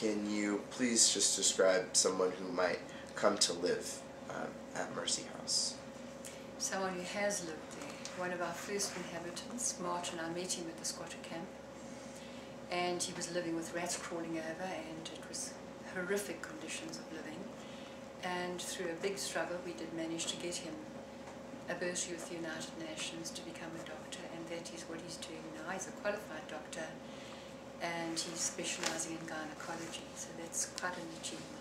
can you please just describe someone who might come to live at Mercy House? Someone who has lived there. One of our first inhabitants, Martin, I met him at the squatter camp, and he was living with rats crawling over, and it was horrific conditions of living. And through a big struggle we did manage to get him a bursary with the United Nations to become a doctor, and that is what he's doing now. He's a qualified doctor and he's specialising in gynecology, so that's quite an achievement.